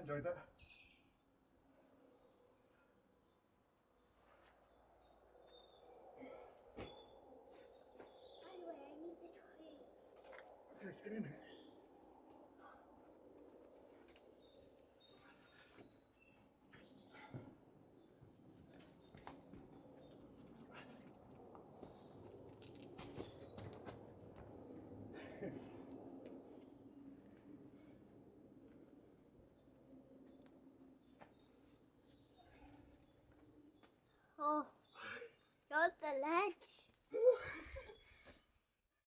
enjoyed that. By the way, I need the toilet. Okay, let's get in here. Oh, you're the ledge.